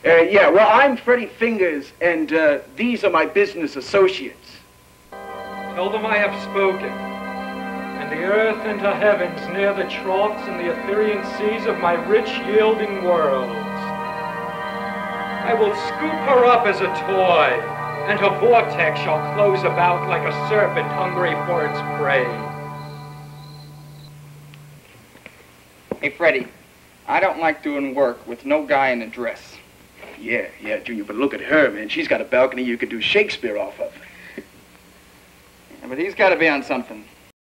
Yeah, well, I'm Freddie Fingers, and these are my business associates. Tell them I have spoken, and the earth and her heavens near the troughs and the Etherean seas of my rich yielding worlds. I will scoop her up as a toy, and her vortex shall close about like a serpent hungry for its prey. Hey, Freddie, I don't like doing work with no guy in a dress. Yeah, Junior, but look at her, man. She's got a balcony you could do Shakespeare off of. Yeah, but he's got to be on something.